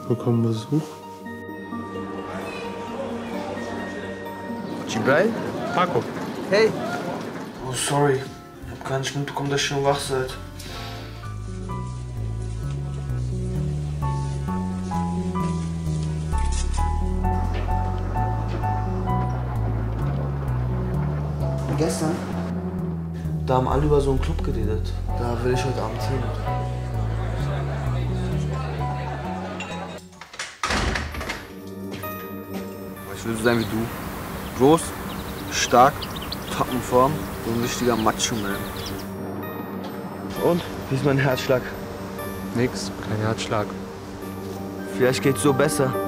Bekommen Besuch. Gibril? Paco. Hey. Oh, sorry. Ich hab gar nicht mitbekommen, dass ihr schon wach seid. Gestern? Da haben alle über so einen Club geredet. Da will ich heute Abend hin. Ich will so sein wie du. Groß, stark, top in Form, so ein richtiger Macho-Man. Und? Wie ist mein Herzschlag? Nix, kein Herzschlag. Vielleicht geht's so besser.